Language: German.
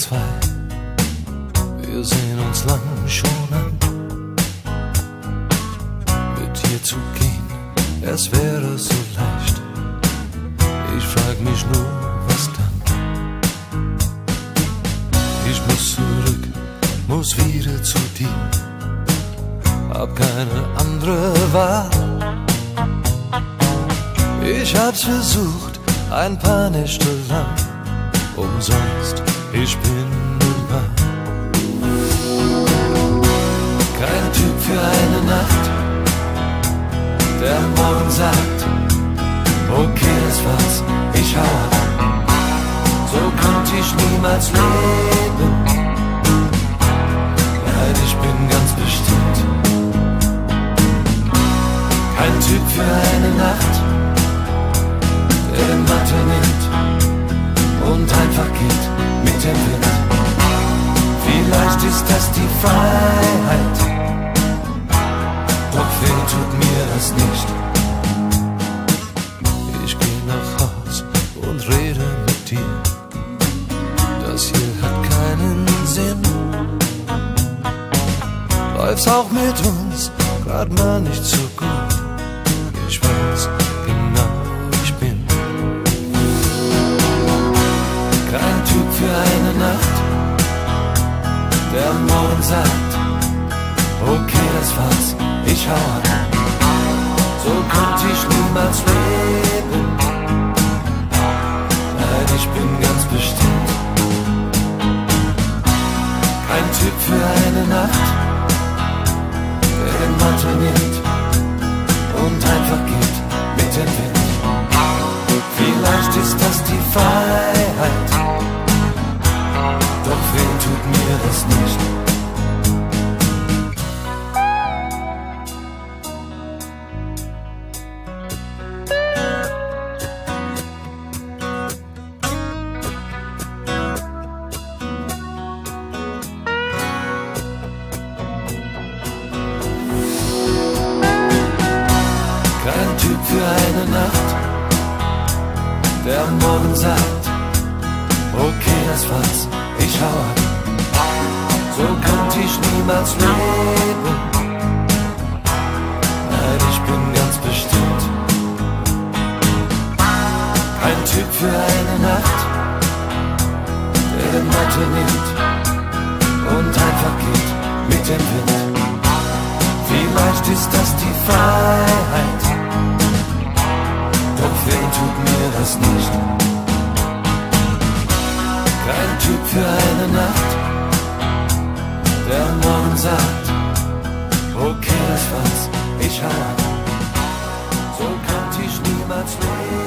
zwei, wir sehen uns lang schon an. Mit dir zu gehen, es wäre so leicht. Ich frag mich nur, was dann? Ich muss zurück, muss wieder zu dir, hab keine andere Wahl. Ich hab's versucht, ein paar Nächte lang, umsonst, ich bin nur wahr. Kein Typ für eine Nacht, der morgen sagt, okay, das war's, ich hau ab. So konnte ich niemals leben. Nein, ich bin ganz bestimmt kein Typ für eine Nacht, der den Matte nimmt und einfach geht mit dem Wind. Vielleicht ist das die Freiheit, doch weh tut mir das nicht. Ich geh nach Haus und rede mit dir, das hier hat keinen Sinn. Läuft's auch mit uns grad mal nicht so gut, ich weiß genau, ich bin kein Typ für eine Nacht, der morgen sagt, okay, das war's, ich hau ab. So konnte ich niemals leben. Nein, ich bin ganz bestimmt kein Typ für eine Nacht, der den Mantel nimmt und einfach geht mit dem Wind. Vielleicht ist das die Freiheit, doch weh tut mir das nicht. Kein Typ für eine Nacht, der morgen sagt, okay, das war's, ich hau ab. So konnte ich niemals leben. Nein, ich bin ganz bestimmt kein Typ für eine Nacht, der den Matte nimmt und einfach geht mit dem Wind. Vielleicht ist das die Freiheit, doch weh tut mir das nicht. Kein Typ für eine Nacht, der morgen sagt, okay, das war's, ich hau ab. So konnte ich niemals leben.